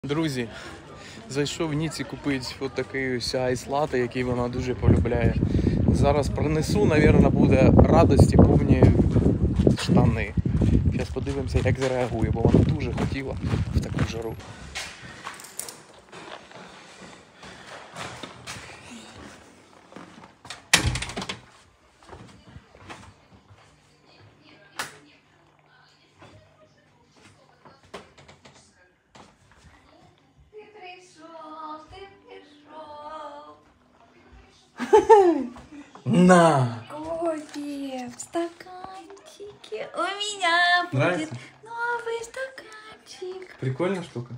Друзі, зайшов в Ніці купити от такий ось айс-лате, який вона дуже полюбляє. Зараз принесу, мабуть, буде радості повні штани. Зараз подивимося, як зареагує, бо вона дуже хотіла в таку жару. На! Кофе в стаканчике. У меня будет Нравится? новый стаканчик. Прикольная штука.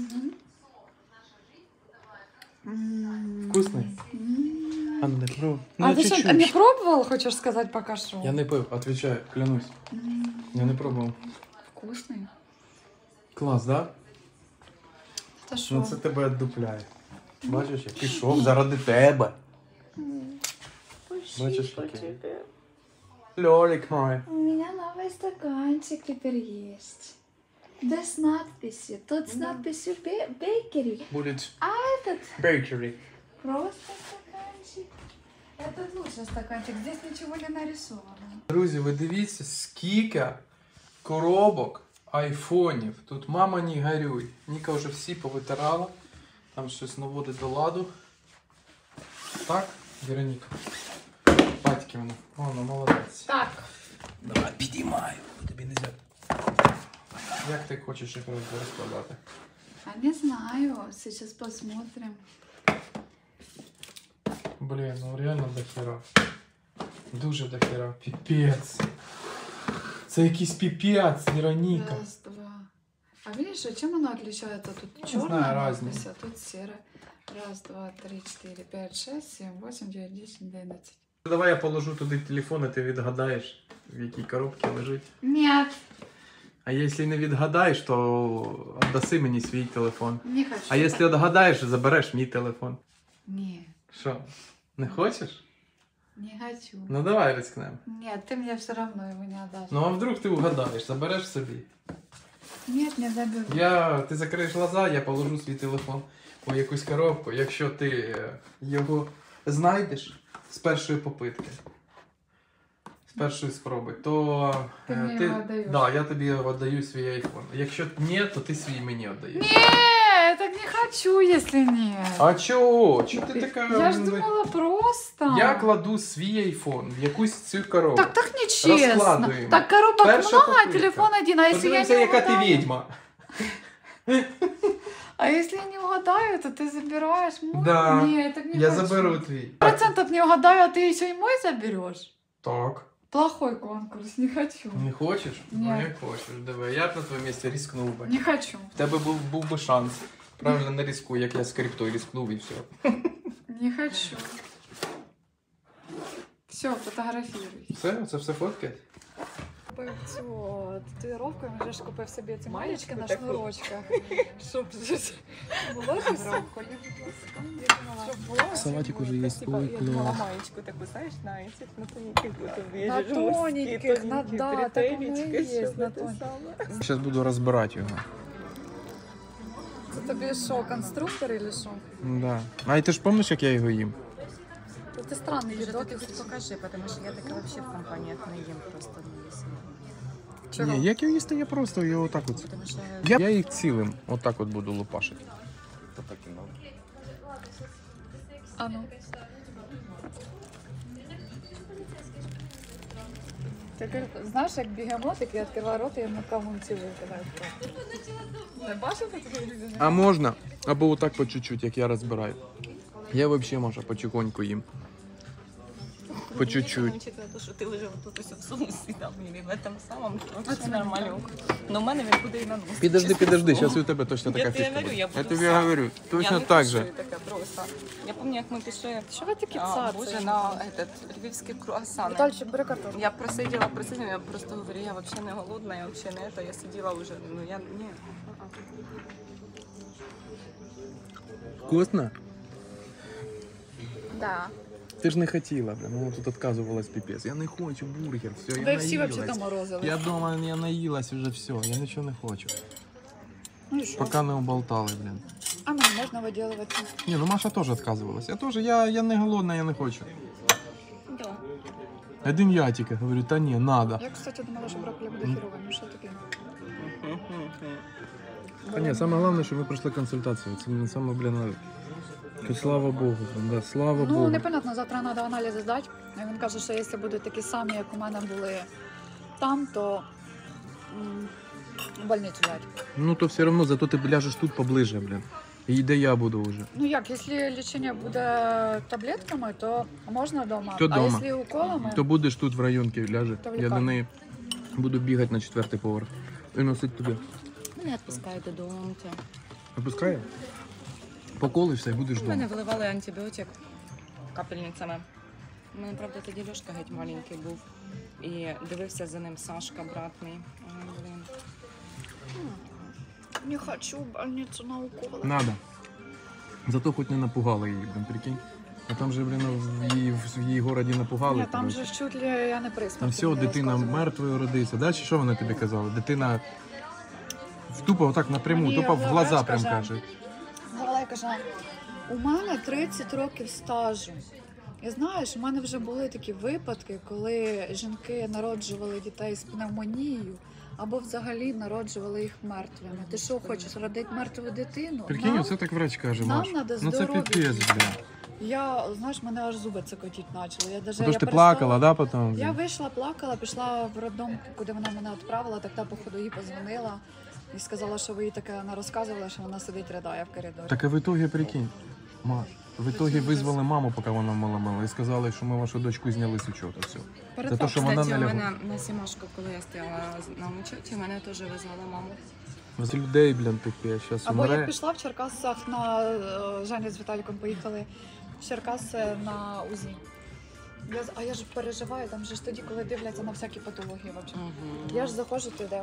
Вкусный? А ты что, не пробовал, хочешь сказать, пока шел? Я не пив, отвечаю, клянусь. Я не пробував. Вкусный. Клас, да? Это шо? Ну це тебе віддупляє. Бачиш, я пішов заради тебе. Бачиш, який? Льолік мой. У меня новый стаканчик теперь есть. Да с надписью. Тут с надписью бейкери. Буде А этот бейкері. просто стаканчик. Этот лучше стаканчик. Здесь ничего не нарисовано. Друзі, ви дивіться, скільки коробок айфонів. Тут мама не горюй. Ніка вже всі повитирала. Там щось наводить до ладу. Так, Вероніка? Батьки вона. Вона молодець. Так. Давай, підіймаю. Тобі не можна. Як ти хочеш їх розкладати? А не знаю. Сейчас посмотрим. Блін, ну реально дохера. Дуже дохера. Піпець. Це якийсь піпець, Вероніка. Раз, два. А видишь, а чем оно отличается? Тут Не черная знаю, надпись, разница. а тут серая. Раз, два, три, четыре, пять, шесть, семь, восемь, девять, десять, 11. Давай я положу туди телефон, і ти відгадаєш, в якій коробці лежить. Нет, А якщо не відгадаєш, то віддаси мені свій телефон. не хочу. А якщо відгадаєш, забереш мій телефон. Не, Що, не хочеш? не хочу. Ну давай рискнемо. Нет, ты мне все равно его не отдашь. Ну а вдруг ти вгадаєш, забереш собі. Нет, не заберу. Ти закриєш глаза, я положу свій телефон у якусь коробку. Якщо ти його знайдеш з першої попитки, з першої спроби, то Ти мені його віддаєш? Да, я тобі віддаю свій айфон. Якщо ні, то ти свій мені віддаєш. Нет, так не хочу, если нет. А чого? Чого ти така? Я ж думала просто. Я кладу свій айфон в якусь цю коробку. Так нечестно. Розкладуємо. Так коробок Перша много, а попитка. телефон один. А если я Подивимося, не яка ти угадаю? відьма. А если я не угадаю, то ты забираешь мой? Да. Нет, так не Я хочу. заберу твій. 100% не угадаю, а ты еще и мой заберешь? Так. Плохой конкурс, не хочу. Не хочеш? Ні. Ну не хочеш. Давай, я б на твоєму місці рискнув би. Не хочу. В тебе був би шанс. Правильно, не рискуй, як я з криптою рискнув і все. Не хочу. Все, фотографируй. Все? Це все фотки? Купив цю татуїровку, він вже ж купив собі ці маєчки на таку. шнурочках. Щоб було це все. Щоб було. Салатик уже є. Типа, я думала, маечку таку, знаєш, на этих, на тоненьких вот На тоненьких, на да, так воно і є, на тоненьких. Зараз буду розбирати його. Це тобі що, конструктор или що? Да. А ти ж пам'ятаєш, як я його їм? Та ти странний Ты відок. хоть покажи, потому что я такая вообще в компаниях не ем просто не если. Чого? Ні, як його їсти, я просто його отак от. Потому что Я їх цілим отак от буду лупашити. А ну. Ти знаєш, як бігемотик, я відкриваю рот, і я на кавунці викидаю. Не бачив таких людей? А можна? Або отак по чуть-чуть, як я розбираю. Я взагалі, може, потихоньку їм. По чуть-чуть. учитывая то, что ты уже вот тут ось всунувся там, или в этом самом, то вообще нормально. Но в мене він буде і на нос. Підожди, зараз у тебе точно така Я тобі фішка говорю, буде. я буду Я тобі сам. говорю, точно Я не так пишу же. таке просто. Я пам'ятаю, як ми пішли, Що ви такі боже, цацаєте? на этот, львівські круасани. Вітальчик, бери картошку. Я просиділа, я просто говорю, я вообще не голодна, я вообще не это, я сиділа уже, ну я, не. Вкусно? Да. Ти ж не хотіла, блин, вона тут відказувалась піпець. Я не хочу бургер, все, я Ви всі наїлась. взагалі морозили. Я дома, я наїлась вже все, я нічого не хочу. Ну і що? Поки не уболтали, блін. А мені можна виділюватися. Ні, ну Маша теж відказувалась. Я теж, я не голодна, я не хочу. Да. Один я тільки говорю, та ні, надо. Я, кстати, думала, що брокколі буде хіровим. Ну, що таке? Та ні, саме головне, що ми пройшли консультацію. Це мені саме, блін, слава Богу, да, слава Ну, Богу. непонятно, завтра треба аналізи здати. І він каже, що якщо будуть такі самі, як у мене були там, то в больницю дати. Ну, то все одно, зато ти ляжеш тут поближе, блін. І де я буду вже. Ну як, якщо лічення буде таблетками, то можна вдома. То а дома. якщо уколами, То будеш тут в районці ляже. То в Я до лікарні. неї буду бігати на 4-й поверх. І носить тобі. Мене відпускають додому. Випускає? Поколишся і будеш У мене вдома. виливали антибіотик капельницями. У мене, правда, тоді Льошка геть маленький був. І дивився за ним Сашка, брат мій. Ой, блін. не хочу в больницю на уколи. Надо. Зато хоч не напугали її, блін, прикинь. А там же, блін, в її городі напугали. Ні, там коротше. же чуть ли я не при Там смерті все, мені дитина розказували. мертвою родиться. Да? Чи що вони тобі казали? Дитина тупо отак напряму, Мені тупо в глаза врач прям каже, каже. Вона каже, у мене 30 років стажу. І знаєш, у мене вже були такі випадки, коли жінки народжували дітей з пневмонією або взагалі народжували їх мертвими. Ти що, хочеш родити мертву дитину? Прикинь, Нам- це так врач каже, нам Маш. надо Ну це здоров'я. піпець, блін. Я, знаєш, мене аж зуби цокотіть почали. Я даже, Тому я ж ти перестала- плакала, да, потім? Я вийшла, плакала, пішла в роддом, куди вона мене відправила, так та походу їй позвонила і сказала, що ви їй таке не розказували, що вона сидить ридає в коридорі. Так а в итоге, прикинь, Маш, в итоге визвали маму, поки вона мала, і сказали, що ми вашу дочку зняли з учету. Все. Перед За те, що фактом. вона Кстати, не у лягла. мене на Сімашку, коли я стояла на учеті, мене теж визвали маму. З людей, блін, таке, зараз Або я умре. пішла в Черкасах на Женя з Віталіком поїхали в Черкаси на УЗІ. А я ж переживаю, там же ж тоді, коли дивляться на всякі патології. Вообще. Я ж заходжу туди.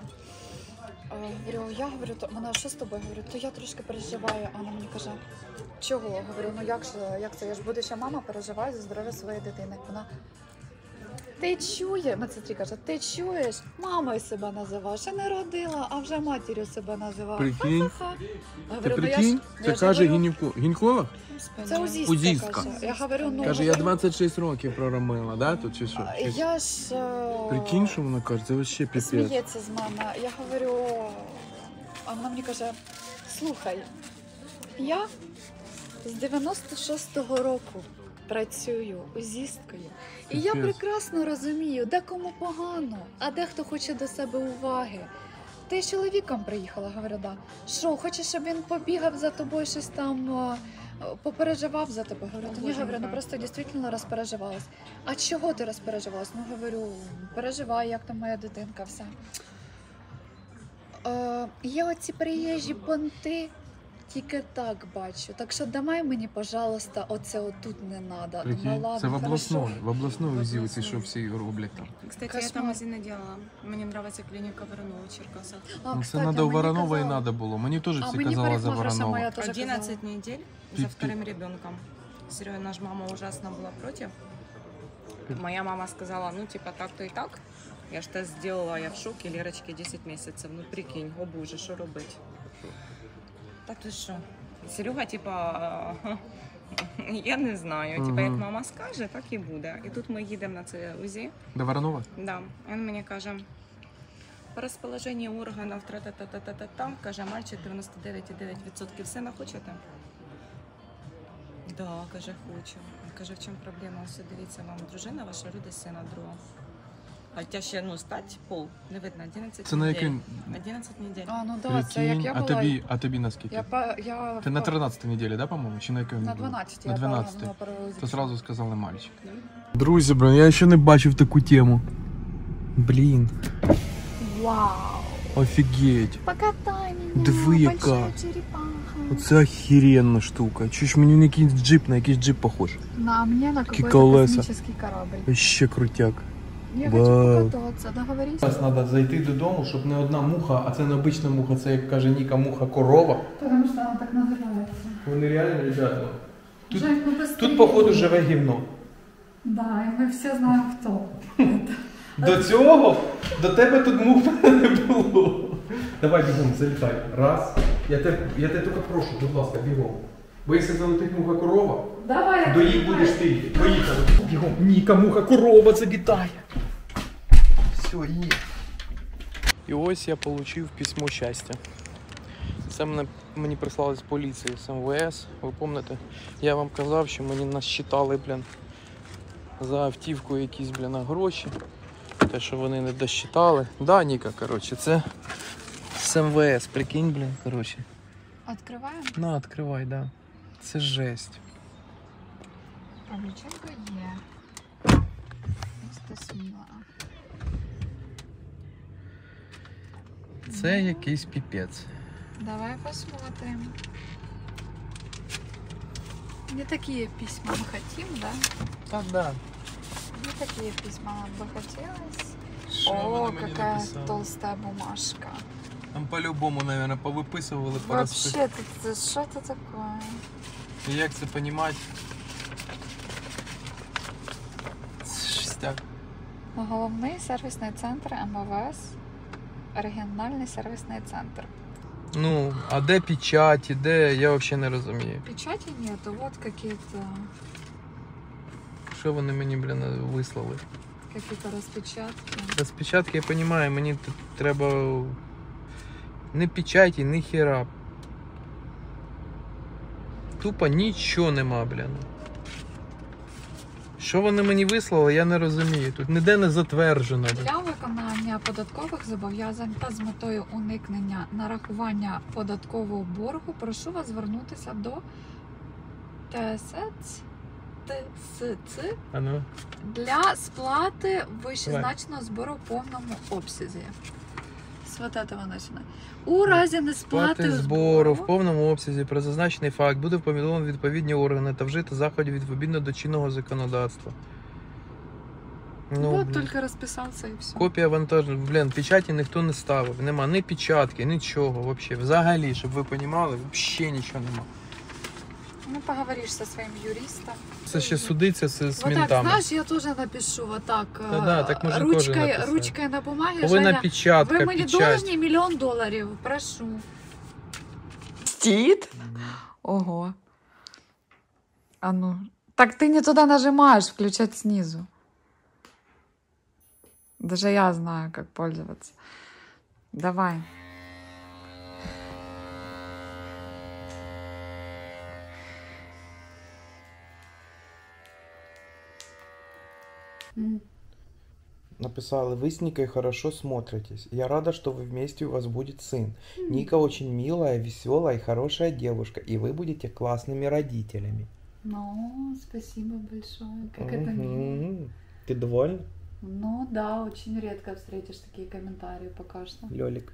Я говорю, то вона що з тобою? Говорю, то я трошки переживаю. А вона мені каже, чого? Говорю, ну як це? Я ж будуща мама переживаю за здоров'я своєї дитини. Вона, ти чуєш, медсестрі каже, ти чуєш? Мамою себе називаєш, ще не родила, а вже матір'ю себе називає. Прикинь. Ха-ха-ха. Ти Говорю, ну, прикинь, я це ж каже говорю, гінеколог? це узістка, Узістка. каже. Я говорю, ну, Каже, я говорю, 26 років прорамила, да, тут чи що? Чи- я ж... Прикинь, що вона каже, це вообще піпець. Сміється з мене. Я говорю, а вона мені каже, слухай, я з 96-го року працюю узісткою. І я Капець. прекрасно розумію, де кому погано, а де хто хоче до себе уваги. Ти з чоловіком приїхала, говорю, да. Що, хочеш, щоб він побігав за тобою, щось там попереживав за тебе? Говорю, то ні, говорю, ну просто дійсно розпереживалась. А чого ти розпереживалась? Ну, говорю, переживай, як там моя дитинка, все. Я оці приїжджі понти тільки так бачу. Так що давай мені, пожалуйста, оце отут не треба. Прикинь, це в обласної, в обласної УЗІ, оці, обласної. що всі роблять там. Кстати, я Кошмар. там УЗИ не делала. Мені подобається клініка Воронова в Черкасах. Ну, це треба у Воронова і треба було. Мені теж всі казали за Воронова. моя теж 11 недель Ты- за вторым ребенком. Серега, наша мама ужасно была против. Моя мама сказала, ну типа так-то и так. Я ж тест сделала, я в шоке, Лерочке 10 месяцев. Ну прикинь, о боже, що робить? Та ти що? Серега, типа, я не знаю. Типа, як Мгм. мама скаже, так і буде. І тут ми їдемо на це УЗІ. До Воронова? Да. Він мені каже, по розположенню органів, тра-та-та-та-та-та, каже, мальчик 99,9% сина хочете? Да, каже, хочу. Каже, в чому проблема? Ось дивіться, вам дружина ваша родить сина другого. Хоча ще, ну, стать пол, не видно, 11 Це на недель. який? 11 недель. А, ну да, це як Прикинь, я а була. тобі наскільки? Я Ти на 13 неділі, да, по-моєму? Чи на якій? на 12 На я 12. була на перевозі. То сразу сказали мальчик. Да. Друзі, блин, я ще не бачив таку тему. Блін, Вау! офігеть. Покатай мене, Диви, яка. большая черепаха. Оце охеренна штука. Чи ж мені на якийсь джип похож? На мне на Какие какой-то колеса. космический корабль. Вообще крутяк. Я Вау. хочу покататься, договорись. Зараз треба зайти додому, щоб не одна муха, а це не обична муха, це, як каже Ніка, муха корова. Потому что она так называется. Вони реально, ребята. Тут- Жень, ну быстрее. Тут, походу, живе гівно. Да, и мы все знаем, кто. До цього, до тебе тут мух не було. Давай бігом, залітай. Раз. Я тебе тільки прошу, будь ласка, бігом. Бо якщо залетить муха корова, Давай. до їх будеш ти. Поїхали. Бігом. Ніка, муха корова залітає. Все, є. І ось я отримав письмо щастя. Це мені прислали з поліції, з МВС. Ви пам'ятаєте? Я вам казав, що мені насчитали, блін, за автівку якісь, блін, гроші. Те, що вони не досчитали. Да, Ніка, коротше, це з МВС, прикинь, блін, коротше. Відкриваємо? На, відкривай, да. Це жесть. Павліченко є. Місто Сміла. Це якийсь піпець. Давай посмотрим. Не такие письма мы хотим, да? Так, да. Не такие письма нам бы хотелось. Що О, вони мені какая написали? толстая бумажка. Там по-любому, наверное, повиписували, Вообще, что это такое? І як це понімати? Шестяк. Головний сервісний центр МВС. Регіональний сервісний центр. Ну, а де печаті, де, я взагалі не розумію. Печати нету, вот какие-то Що вони мені, блін, вислали? распечатки. Розпечатки, я розумію, мені тут треба не печаті, ні хера. Тупо нічого нема, блін. Що вони мені вислали, я не розумію. Тут ніде не затверджено. Блін. Для виконання податкових зобов'язань та з метою уникнення нарахування податкового боргу прошу вас звернутися до ТСЦ А ну. для сплати вищезначеного збору в повному обсязі. З вот этого начинаю. У разі несплати Плати збору в повному обсязі про зазначений факт буде повідомлено відповідні органи та вжити заходів відповідно до чинного законодавства. Ну, вот блін. тільки розписався і все. Копія вантажу. Блін, печаті ніхто не ставив. Нема ні печатки, нічого вообще. Взагалі, щоб ви розуміли, взагалі нічого нема. Ну, поговориш зі своїм юристом. Це ще судиться з Вот так, ментами. знаешь, я тоже напишу вот так, Да, так можно тоже написать. ручкой на бумаге. Повинна Женя, печатка, ви мені печать. должні $1 мільйон, прошу. Стит? Ого. А ну. Так ты не туда нажимаешь, включать снизу. Даже я знаю, как пользоваться. Давай. Написала, вы с Никой хорошо смотритесь. Я рада, что вы вместе, у вас будет сын. Ника очень милая, веселая и хорошая девушка, и вы будете классными родителями. Ну, спасибо большое. Как это мило. Мгм. Ты довольна, Ну да, очень редко встретишь такие комментарии пока что. Лёлик?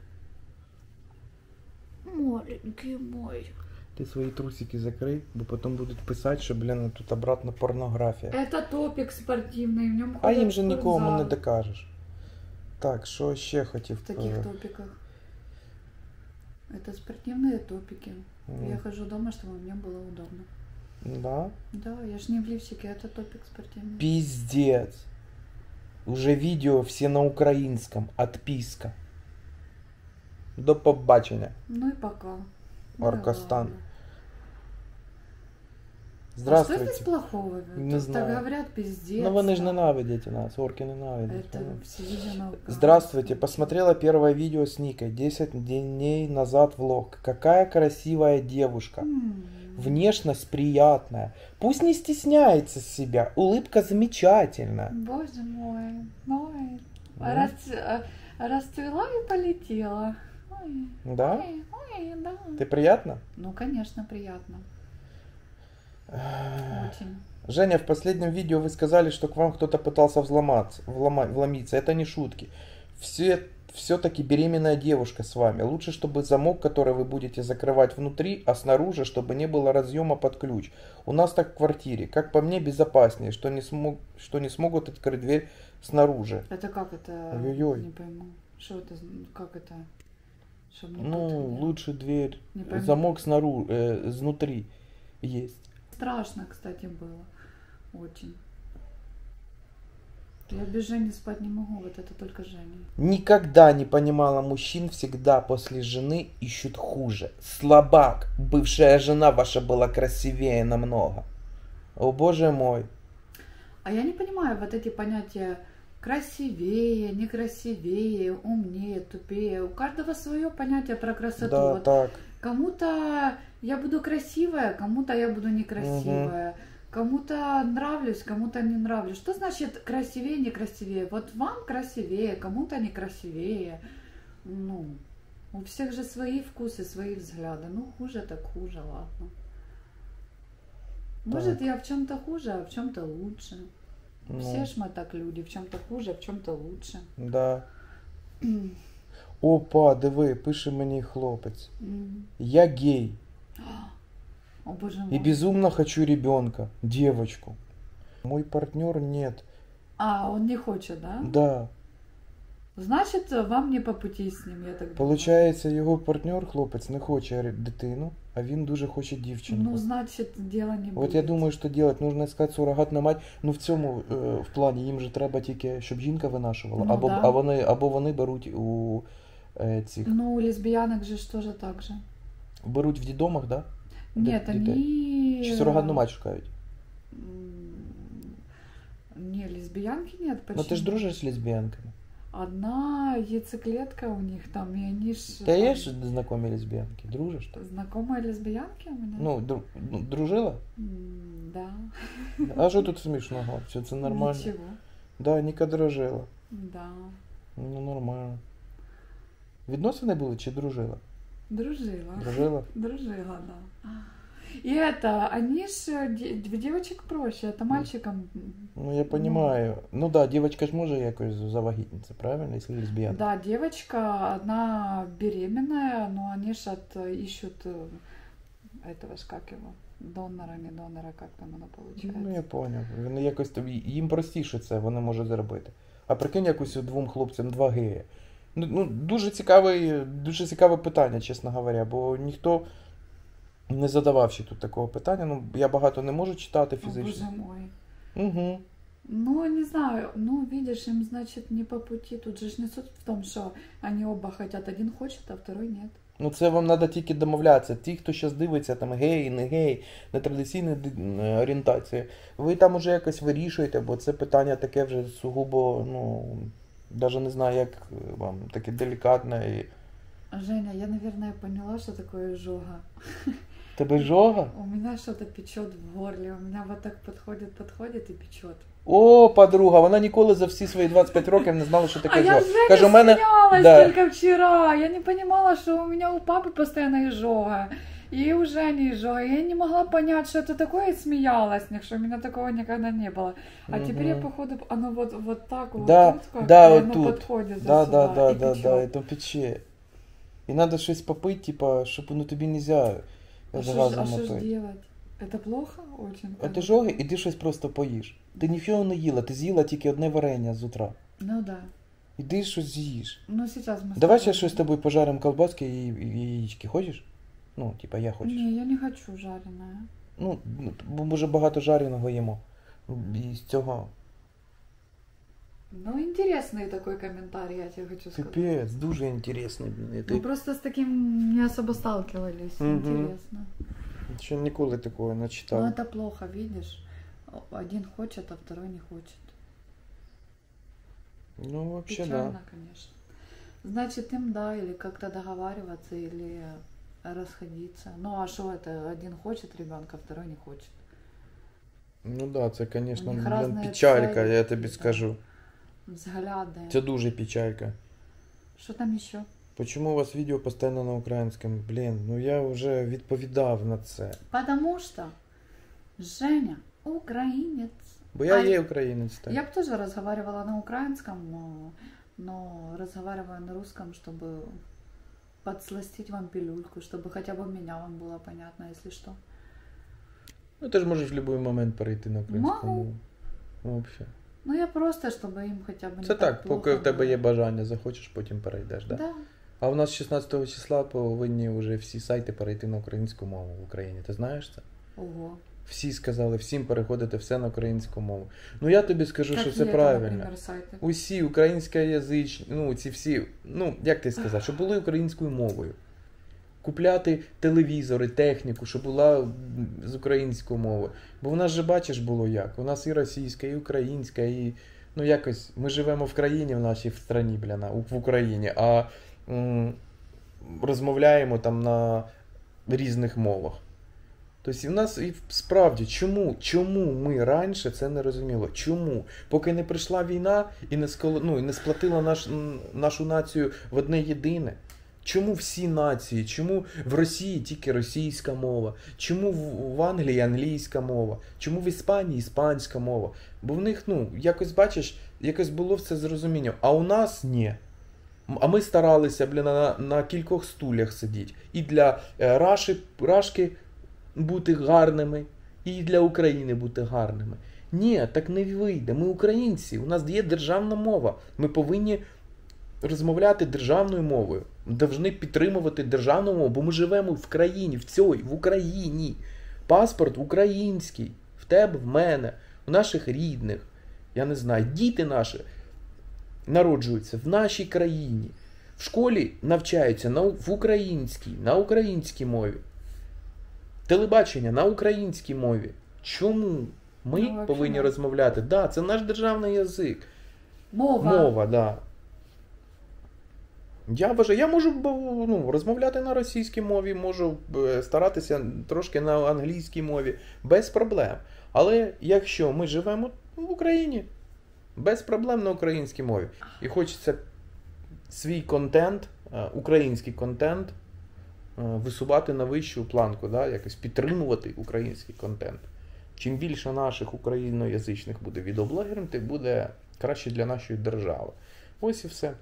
Маленький мой. Ты свои трусики закрой, бо потом будут писать, что, блин, тут обратно порнография. Это топик спортивный, в нем А їм же нікому не докажеш. Так, що ще хотів? В таких топиках. Это спортивные топики. Я хожу дома, чтобы мне было удобно. Да? Да, я ж не в лифчике, это топик спортивный. Пиздец. Уже видео все на українському. Отписка. До побачення. Ну и пока. Ну и Оркостан. ладно. А что Здравствуйте. здесь плохого? Не Тут знаю. так говорят, пиздец. Ну вони ж там. ненавидять нас, орки ненавидять. Это все видео на украинском. Здравствуйте, посмотрела первое видео с Никой 10 дней назад влог. Какая красивая девушка. Внешность приятная. Пусть не стесняется себя. Улыбка замечательная. Боже мой. Ой. Ну. Расцвела и полетела. Ой. Да? Ой, ой, да. Ты приятно? Ну, конечно, приятно. Очень. Женя, в последнем видео вы сказали, что к вам кто-то пытался вломиться. Это не шутки. Все-таки беременная девушка с вами. Лучше, чтобы замок, который вы будете закрывать внутри, а снаружи, чтобы не было разъема под ключ. У нас так в квартире. Как по мне, безопаснее, что не смогут открыть дверь снаружи. Это как это? Ой-ой-ой. Не пойму. Что это? Как это? Чтоб не Ну, подходили? лучше дверь, Не пойму. замок снаружи, изнутри есть. Страшно, кстати, было. Очень. Я без Жени спать не могу, вот это только Женя. Никогда не понимала мужчин, всегда после жены ищут хуже. Слабак, бывшая жена ваша была красивее намного. О боже мой. А я не понимаю вот эти понятия красивее, некрасивее, умнее, тупее. У каждого свое понятие про красоту. Да, Вот так. кому-то я буду красивая, кому-то я буду некрасивая. Кому-то нравлюсь, кому-то не нравлюсь. Что значит красивее, некрасивее? Вот вам красивее, кому-то некрасивее. Ну, у всех же свои вкусы, свои взгляды. Ну, хуже так хуже, ладно. Может, я в чем-то хуже, а в чем-то лучше. Ну, Все ж мы так люди, в чем-то хуже, а в чем-то лучше. да. Опа, диви, пише мені хлопець. М. Я гей О, боже и мой. безумно хочу ребенка, девочку. Мой партнер нет. А, он не хочет, да? Да. Значит, вам не по пути з ним, я так думаю. Получається, його партнер, хлопець, не хоче дитину, а він дуже хоче дівчинку. Ну, значит, дело не будет. От я думаю, що делать, нужно искать сурогатну мать. Ну в цьому в плані їм же треба тільки, щоб жінка винашувала, Ну, або, да. або вони беруть у цих. Ну, у лесбиянок же ж тоже так же. Беруть в дідомах, да? Нет, Дітей. они... Чи сурогатну мать шукають? Не, лесбиянки нет, почему? Ну ти ж дружиш з лесбіянками. Одна яйцеклетка у них там, и они ж... Та є там, ж знайомі лесбіянки? Дружиш? Знакомые лесбиянки у меня? Ну, дружила? Да. А що тут смішного? Все це нормально. Ничего. Да, Ніка дружила. Да. Ну, нормально. Відносини були чи дружила? Дружила. Дружила? Дружила, да. И это, они ж девочек проще, это мальчикам. Ну, я понимаю. Ну да, девочка ж може якось завагітніться, правильно, якщо лесбіянка? Да, девочка, одна беременная, но они ж ищут этого ж как его, донора, не донора, как там оно получается. Ну, я поняв. Вони якось тобі, їм простіше це, вони можуть зробити. А прикинь, якось двом хлопцям два геї. Ну, дуже цікаве питання, чесно говоря, бо ніхто не задавав ще тут такого питання. Ну, я багато не можу читати О, фізично. боже мой. Угу. Ну, не знаю, ну, видишь, им, значит, не по пути. Тут же ж не суть в том, что они оба хотят. Один хочет, а второй нет. Ну, це вам треба тільки домовлятися. Ті, хто зараз дивиться, там гей, не гей, нетрадиційна орієнтація, ви там уже якось вирішуєте, бо це питання таке вже сугубо, ну, навіть не знаю, як вам, таке делікатне. І... Женя, я, наверное, поняла, что такое изжога. Тебе жога? У меня что-то печет в горле, у меня вот так подходит и печет. О, подруга, вона ніколи за всі свої 25 років не знала, що А таке я жога. с Женей Каже, у мене... смеялась да. только вчера. Я не понимала, что у меня у папы постоянно изжога. И у Жени изжога. Я не могла понять, что это такое, и смеялась, что у меня такого никогда не было. А теперь я, походу, оно вот так вот, Да, тут как-то, да, и вот оно тут. подходит Да, сюда, да, и да, печет. да, это пече. І треба щось попити, типа, щоб, ну, тобі нельзя А з что газом ж пити. делать? Это плохо очень? А ти жоги, іди щось просто поїж. Ти ніфіга не їла, ти з'їла тільки одне варення з утра. Ну да. Іди щось з'їж. Ну сейчас мы... Давай ще щось з тобою пожаримо колбаски і яєчки. Хочеш? Ну, типа, я хочу. Не, я не хочу жареное. Ну, бо може багато жареного їмо. І з цього... Ну, интересный такой комментарий, я тебе хочу сказать. Пипець, дуже інтересний. Мы просто с таким не особо сталкивались. Мгм. Интересно. Ще ніколи такого не читав. Ну, это плохо, видишь? Один хочет, а второй не хочет. Ну, вообще, Печально, да. конечно. Значит, им, да, или как-то договариваться, или расходиться. Ну, а что это? Один хочет ребенка, второй не хочет. Ну да, це, У звісно, них блін, разные печалька, цели, я тобі да. скажу. Взгляды. Це дуже печалька. Что там еще? Почему у вас відео постійно на українському? Блін, ну я вже відповідав на це. Потому что Женя украинец. Бо я А є українець, так. Я бы тоже разговаривала на украинском, но разговариваю на русском, чтобы подсластить вам пилюльку, чтобы хотя бы меня вам было понятно, если что. Ну ти ж можеш в будь-який момент перейти на українську Можу. мову. Ну, взагалі. Ну я просто, чтобы им хотя бы не Це так, плохо поки в тебе было. є бажання, захочеш, потім перейдеш, так? Да. А у нас 16 числа повинні вже всі сайти перейти на українську мову в Україні. Ти знаєш це? Ого. Всі сказали, всім переходити все на українську мову. Ну я тобі скажу, що це правильно. Усі українськоязичні, ну ці всі, ну як ти сказати, щоб були українською мовою. Купляти телевізори, техніку, щоб була з українською мовою. Бо в нас же, бачиш, було як. У нас і російська, і українська, і ну якось ми живемо в країні, в нашій в страні, в Україні, а розмовляємо там на різних мовах. Тобто, у нас і справді, чому ми раніше це не розуміли? Чому? Поки не прийшла війна і не сплатила нашу націю в одне єдине. Чому всі нації? Чому в Росії тільки російська мова? Чому в Англії англійська мова? Чому в Іспанії іспанська мова? Бо в них, якось, бачиш, якось було все зрозуміння. А у нас ні. А ми старалися, на кількох стульях сидіти. І для Рашки бути гарними, і для України бути гарними. Ні, так не вийде. Ми українці, у нас є державна мова. Ми повинні розмовляти державною мовою. Ми повинні підтримувати державну мову, бо ми живемо в країні, в Україні. Паспорт український. В тебе, в мене, у наших рідних. Я не знаю, діти наші народжуються в нашій країні. В школі навчаються на українській мові. Телебачення на українській мові. Чому ми повинні розмовляти? Да, це наш державний язик. Мова, да. Я вважаю, я можу розмовляти на російській мові, можу старатися трошки на англійській мові, без проблем. Але якщо ми живемо в Україні, без проблем на українській мові. І хочеться свій контент, український контент, висувати на вищу планку, да? Якось підтримувати український контент. Чим більше наших україноязичних буде відеоблогерів, тим буде краще для нашої держави. Ось і все.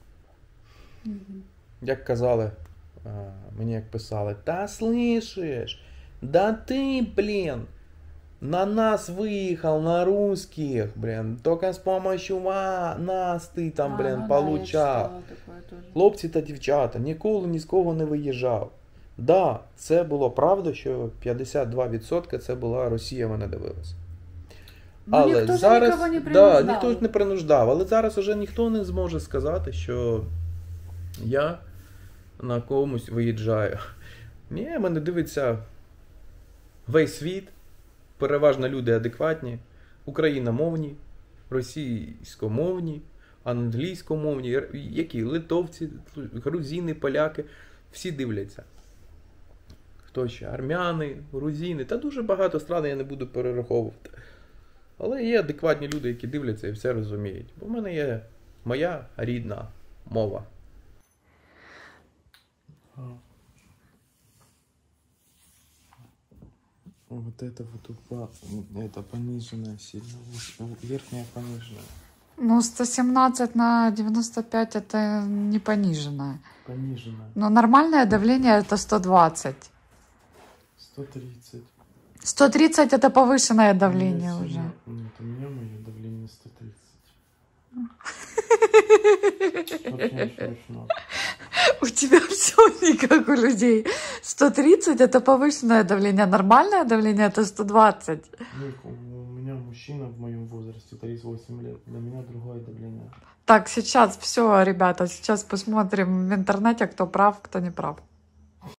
Як казали, мені як писали, та слышиш, да ти, блін, на нас виїхав, на русских, блін, тільки з помощью нас ти там, блін, получав. Хлопці та дівчата, ніколи ні з кого не виїжджав. Да, це було правда, що 52% це була Росія, мене дивилася. Але ніхто зараз, нікого не принуждав. ніхто не принуждав, але зараз уже ніхто не зможе сказати, що я на комусь виїжджаю. Ні, мене дивиться весь світ, переважно люди адекватні, україномовні, російськомовні, англійськомовні, які литовці, грузини, поляки, всі дивляться. Хто ще? Армяни, грузини, та дуже багато стран, я не буду перераховувати. Але є адекватні люди, які дивляться і все розуміють. Бо в мене є моя рідна мова. Вот это вот это пониженное сильно. Верхняя пониженная. Ну, 117 на 95 это не пониженное. Пониженная. Но нормальное давление это 120. 130. 130 это повышенное давление У меня уже. сильно- Нет, у меня мое давление 130. Очень смешно. У тебя все не как у людей. 130 это повышенное давление, нормальное давление это 120. У меня мужчина в моем возрасте, 38 лет. Для меня другое давление. Так, сейчас все, ребята, сейчас посмотрим в интернете, кто прав, кто не прав.